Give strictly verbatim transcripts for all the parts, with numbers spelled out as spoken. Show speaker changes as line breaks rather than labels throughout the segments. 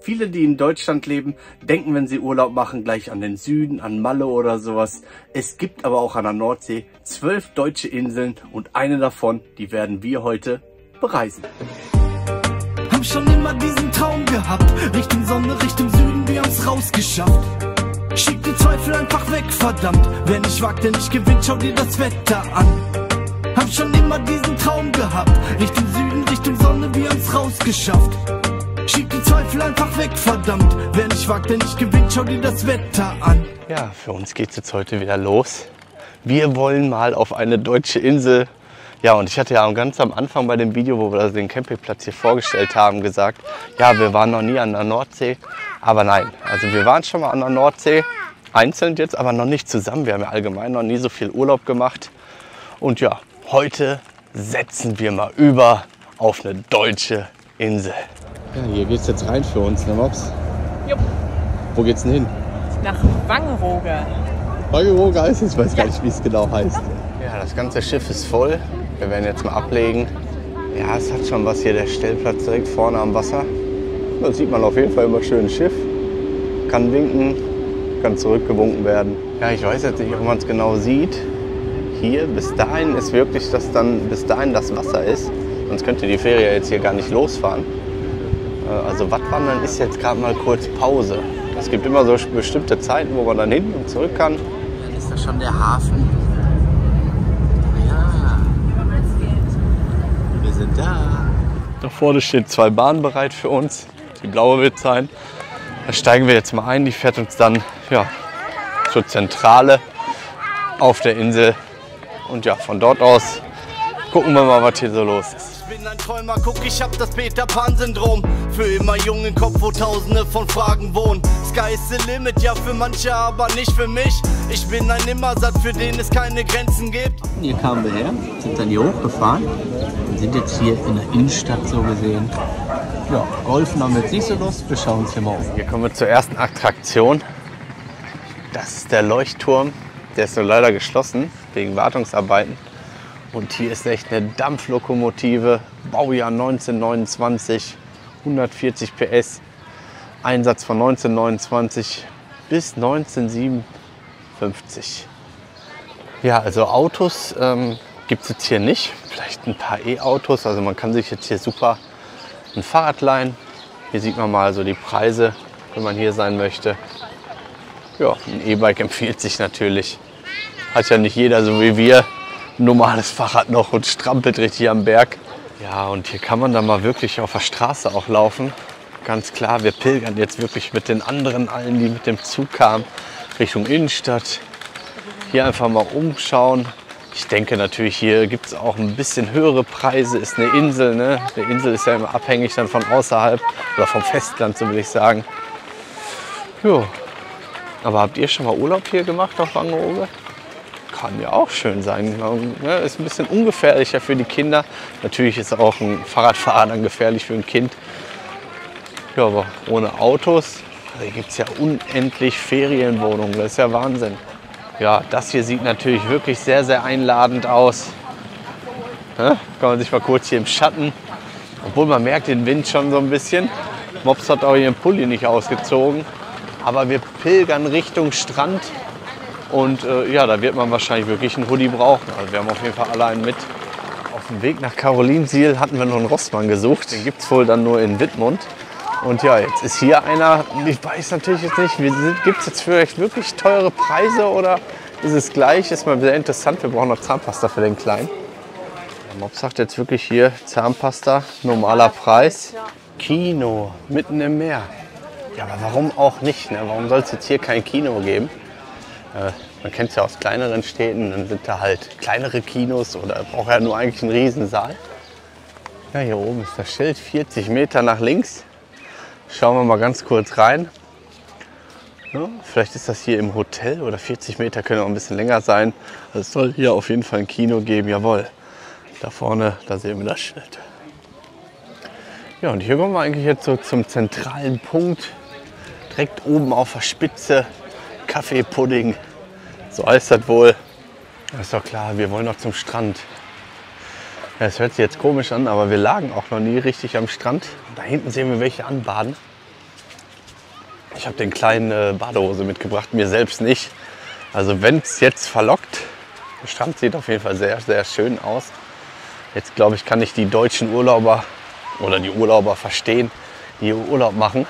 Viele, die in Deutschland leben, denken, wenn sie Urlaub machen, gleich an den Süden, an Malle oder sowas. Es gibt aber auch an der Nordsee zwölf deutsche Inseln und eine davon, die werden wir heute bereisen.
Hab schon immer diesen Traum gehabt, Richtung Sonne, Richtung Süden, wir haben's rausgeschafft. Schieb die Zweifel einfach weg, verdammt. Wer nicht wagt, der nicht gewinnt, schau dir das Wetter an. Hab schon immer diesen Traum gehabt, Richtung Süden, Richtung Sonne, wir haben's rausgeschafft. Schieb die Zweifel einfach weg, verdammt. Wer nicht wagt, der nicht gewinnt, schau dir das Wetter an.
Ja, für uns geht's jetzt heute wieder los. Wir wollen mal auf eine deutsche Insel. Ja, und ich hatte ja ganz am Anfang bei dem Video, wo wir den Campingplatz hier vorgestellt haben, gesagt, ja, wir waren noch nie an der Nordsee. Aber nein, also wir waren schon mal an der Nordsee, einzeln jetzt, aber noch nicht zusammen. Wir haben ja allgemein noch nie so viel Urlaub gemacht. Und ja, heute setzen wir mal über auf eine deutsche Insel. Ja, hier geht's jetzt rein für uns, ne Mops?
Jupp.
Wo geht's denn hin?
Nach Wangerooge.
Wangerooge heißt es? Ich weiß gar nicht, wie es genau heißt. Ja, das ganze Schiff ist voll. Wir werden jetzt mal ablegen. Ja, es hat schon was hier, der Stellplatz direkt vorne am Wasser. Da sieht man auf jeden Fall immer schön ein Schiff. Kann winken, kann zurückgewunken werden. Ja, ich weiß jetzt nicht, ob man es genau sieht. Hier, bis dahin ist wirklich, dass dann bis dahin das Wasser ist. Sonst könnte die Fähre jetzt hier gar nicht losfahren. Also Wattwandern ist jetzt gerade mal kurz Pause. Es gibt immer so bestimmte Zeiten, wo man dann hin und zurück kann. Dann ist das schon der Hafen. Ja, wir sind da. Da vorne stehen zwei Bahnen bereit für uns. Die blaue wird sein. Da steigen wir jetzt mal ein. Die fährt uns dann ja, zur Zentrale auf der Insel. Und ja, von dort aus gucken wir mal, was hier so los ist.
Ich bin ein Träumer, guck, ich hab das Peter Pan-Syndrom. Für immer jung im Kopf, wo tausende von Fragen wohnen. Sky is the limit, ja für manche, aber nicht für mich. Ich bin ein Nimmersatt, für den es keine Grenzen gibt.
Hier kamen wir her, sind dann hier hochgefahren und sind jetzt hier in der Innenstadt so gesehen. Ja, Golfen haben wir jetzt nicht so Lust, wir schauen uns hier mal um.
Hier kommen wir zur ersten Attraktion. Das ist der Leuchtturm. Der ist nur leider geschlossen, wegen Wartungsarbeiten. Und hier ist echt eine Dampflokomotive, Baujahr neunzehnhundertneunundzwanzig, hundertvierzig P S, Einsatz von neunzehnhundertneunundzwanzig bis neunzehnhundertsiebenundfünfzig. Ja, also Autos ähm, gibt es jetzt hier nicht, vielleicht ein paar E-Autos, also man kann sich jetzt hier super ein Fahrrad leihen. Hier sieht man mal so die Preise, wenn man hier sein möchte. Ja, ein E-Bike empfiehlt sich natürlich, hat ja nicht jeder so wie wir. Normales Fahrrad noch und strampelt richtig am Berg. Ja, und hier kann man dann mal wirklich auf der Straße auch laufen. Ganz klar, wir pilgern jetzt wirklich mit den anderen allen, die mit dem Zug kamen, Richtung Innenstadt. Hier einfach mal umschauen. Ich denke natürlich, hier gibt es auch ein bisschen höhere Preise. Ist eine Insel, ne? Eine Insel ist ja immer abhängig dann von außerhalb oder vom Festland, so will ich sagen. Jo. Aber habt ihr schon mal Urlaub hier gemacht auf Wangerooge? Kann ja auch schön sein. Ist ein bisschen ungefährlicher für die Kinder. Natürlich ist auch ein Fahrradfahrer dann gefährlich für ein Kind. Ja, aber ohne Autos, also hier gibt es ja unendlich Ferienwohnungen. Das ist ja Wahnsinn. Ja, das hier sieht natürlich wirklich sehr, sehr einladend aus. Ja, kann man sich mal kurz hier im Schatten. Obwohl man merkt den Wind schon so ein bisschen. Mops hat auch ihren Pulli nicht ausgezogen. Aber wir pilgern Richtung Strand. Und äh, ja, da wird man wahrscheinlich wirklich einen Hoodie brauchen. Also wir haben auf jeden Fall alle einen mit. Auf dem Weg nach Carolinsiel hatten wir noch einen Rossmann gesucht. Den gibt es wohl dann nur in Wittmund. Und ja, jetzt ist hier einer, ich weiß natürlich jetzt nicht, gibt es jetzt vielleicht wirklich teure Preise oder ist es gleich? Ist mal sehr interessant, wir brauchen noch Zahnpasta für den Kleinen. Der Mops sagt jetzt wirklich hier Zahnpasta, normaler Preis. Kino, mitten im Meer. Ja, aber warum auch nicht? Ne? Warum soll es jetzt hier kein Kino geben? Äh, man kennt es ja aus kleineren Städten, dann sind da halt kleinere Kinos oder braucht ja nur eigentlich einen Riesensaal. Ja, hier oben ist das Schild, vierzig Meter nach links. Schauen wir mal ganz kurz rein. Ja, vielleicht ist das hier im Hotel oder vierzig Meter können auch ein bisschen länger sein. Also es soll hier auf jeden Fall ein Kino geben, jawohl. Da vorne, da sehen wir das Schild. Ja, und hier kommen wir eigentlich jetzt so zum zentralen Punkt. Direkt oben auf der Spitze. Kaffeepudding, so heißt das wohl. Das ist doch klar, wir wollen noch zum Strand. Das hört sich jetzt komisch an, aber wir lagen auch noch nie richtig am Strand. Da hinten sehen wir welche anbaden. Ich habe den kleinen äh, Badehose mitgebracht, mir selbst nicht. Also wenn es jetzt verlockt, der Strand sieht auf jeden Fall sehr, sehr schön aus. Jetzt glaube ich, kann ich die deutschen Urlauber oder die Urlauber verstehen, die hier Urlaub machen.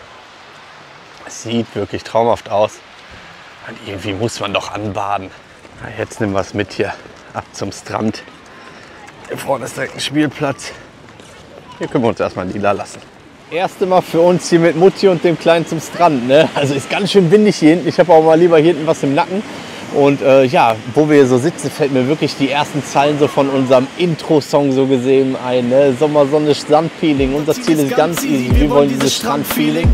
Es sieht wirklich traumhaft aus. Und irgendwie muss man doch anbaden. Na, jetzt nehmen wir es mit hier ab zum Strand. Hier vorne ist direkt ein Spielplatz. Hier können wir uns erstmal niederlassen. Erste Mal für uns hier mit Mutti und dem Kleinen zum Strand. Ne? Also ist ganz schön windig hier hinten. Ich habe auch mal lieber hier hinten was im Nacken. Und äh, ja, wo wir hier so sitzen, fällt mir wirklich die ersten Zeilen so von unserem Intro-Song so gesehen ein. Ne? Sommer, Sonne, Strandfeeling. Unser Ziel ist ganz easy. Wir wollen dieses Strandfeeling.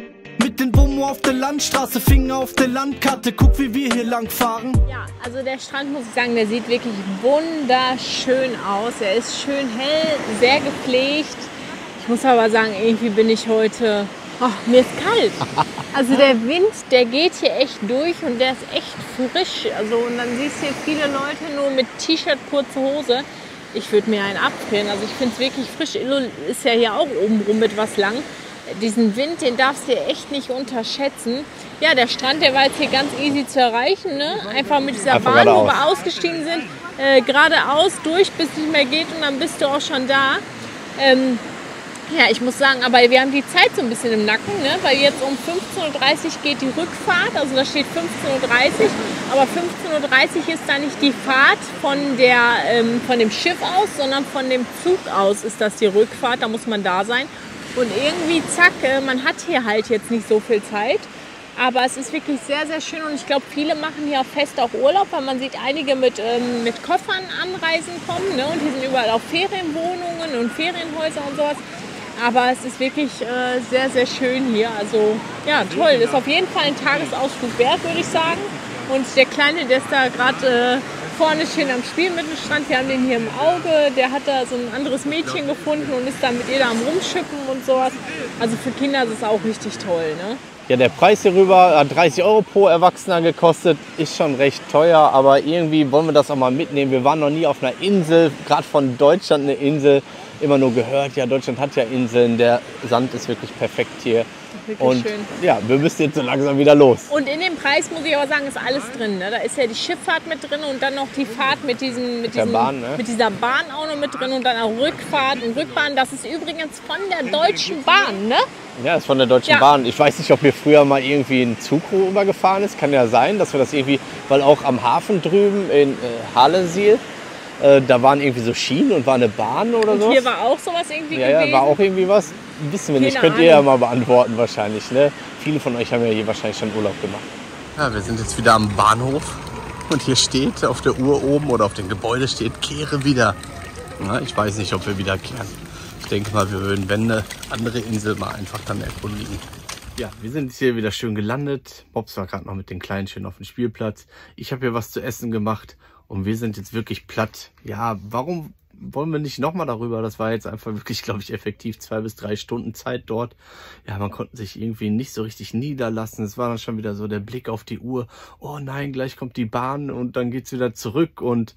Mit den Bummo auf der Landstraße, Finger auf der Landkarte. Guck, wie wir hier lang fahren.
Ja, also der Strand, muss ich sagen, der sieht wirklich wunderschön aus. Er ist schön hell, sehr gepflegt. Ich muss aber sagen, irgendwie bin ich heute... Oh, mir ist kalt. Also der Wind, der geht hier echt durch und der ist echt frisch. Also und dann siehst du hier viele Leute nur mit T-Shirt, kurze Hose. Ich würde mir einen abfrieren. Also ich finde es wirklich frisch. Illo ist ja hier auch obenrum etwas lang. Diesen Wind, den darfst du echt nicht unterschätzen. Ja, der Strand, der war jetzt hier ganz easy zu erreichen. Ne? Einfach mit dieser
Einfach
Bahn, wo
geradeaus.
wir ausgestiegen sind, äh, geradeaus durch, bis es nicht mehr geht und dann bist du auch schon da. Ähm, Ja, ich muss sagen, aber wir haben die Zeit so ein bisschen im Nacken, ne? Weil jetzt um fünfzehn Uhr dreißig geht die Rückfahrt, also da steht fünfzehn Uhr dreißig, aber fünfzehn Uhr dreißig ist da nicht die Fahrt von, der, ähm, von dem Schiff aus, sondern von dem Zug aus ist das die Rückfahrt, da muss man da sein. Und irgendwie, zack, äh, man hat hier halt jetzt nicht so viel Zeit. Aber es ist wirklich sehr, sehr schön und ich glaube, viele machen hier auch fest auch Urlaub, weil man sieht einige mit, ähm, mit Koffern anreisen kommen, ne? Und die sind überall auch Ferienwohnungen und Ferienhäuser und sowas. Aber es ist wirklich äh, sehr, sehr schön hier. Also ja, toll. Ist auf jeden Fall ein Tagesausflug wert, würde ich sagen. Und der Kleine, der ist da gerade äh, vorne schön am Spielen mit dem Strand. Wir haben den hier im Auge. Der hat da so ein anderes Mädchen gefunden und ist da mit ihr da am Rumschippen und sowas. Also für Kinder ist es auch richtig toll, ne?
Ja, der Preis hier rüber hat dreißig Euro pro Erwachsener gekostet. Ist schon recht teuer, aber irgendwie wollen wir das auch mal mitnehmen. Wir waren noch nie auf einer Insel, gerade von Deutschland eine Insel. Immer nur gehört, ja, Deutschland hat ja Inseln, der Sand ist wirklich perfekt hier.
Wirklich
Und
schön.
ja, wir müssen jetzt so langsam wieder los.
Und in dem Preis, muss ich aber sagen, ist alles drin. Ne? Da ist ja die Schifffahrt mit drin und dann noch die Fahrt mit, diesem, mit,
der
diesem,
Bahn, ne?
mit dieser Bahn auch noch mit drin und dann auch Rückfahrt und Rückbahn. Das ist übrigens von der Deutschen Bahn, ne?
Ja, das ist von der Deutschen
Ja.
Bahn. Ich weiß nicht, ob hier früher mal irgendwie ein Zug rübergefahren ist. Kann ja sein, dass wir das irgendwie, weil auch am Hafen drüben in äh, Halensiel, äh, da waren irgendwie so Schienen und war eine Bahn oder so.
Und hier war auch sowas irgendwie
Ja,
gewesen.
ja, war auch irgendwie was. Wissen wir nicht.
Keine
Könnt ihr ja
Ahnung.
mal beantworten wahrscheinlich. Ne? Viele von euch haben ja hier wahrscheinlich schon Urlaub gemacht. Ja, wir sind jetzt wieder am Bahnhof. Und hier steht auf der Uhr oben oder auf dem Gebäude steht, kehre wieder. Na, ich weiß nicht, ob wir wiederkehren. Ich denke mal, wir würden, wenn eine andere Insel, mal einfach dann erkundigen. Ja, wir sind jetzt hier wieder schön gelandet. Bobs war gerade noch mit den Kleinen schön auf dem Spielplatz. Ich habe hier was zu essen gemacht und wir sind jetzt wirklich platt. Ja, warum wollen wir nicht nochmal darüber? Das war jetzt einfach wirklich, glaube ich, effektiv zwei bis drei Stunden Zeit dort. Ja, man konnte sich irgendwie nicht so richtig niederlassen. Es war dann schon wieder so der Blick auf die Uhr. Oh nein, gleich kommt die Bahn und dann geht's wieder zurück. Und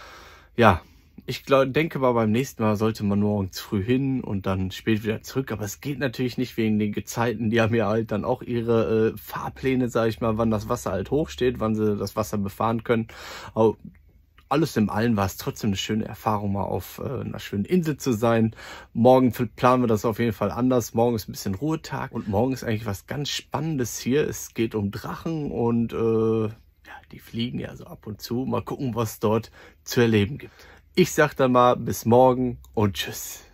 ja, ich glaub, denke mal, beim nächsten Mal sollte man morgens früh hin und dann spät wieder zurück. Aber es geht natürlich nicht wegen den Gezeiten. Die haben ja halt dann auch ihre äh, Fahrpläne, sage ich mal, wann das Wasser halt hochsteht, wann sie das Wasser befahren können. Aber alles in allem war es trotzdem eine schöne Erfahrung, mal auf äh, einer schönen Insel zu sein. Morgen planen wir das auf jeden Fall anders. Morgen ist ein bisschen Ruhetag und morgen ist eigentlich was ganz Spannendes hier. Es geht um Drachen und äh, ja, die fliegen ja so ab und zu. Mal gucken, was dort zu erleben gibt. Ich sag dann mal bis morgen und tschüss.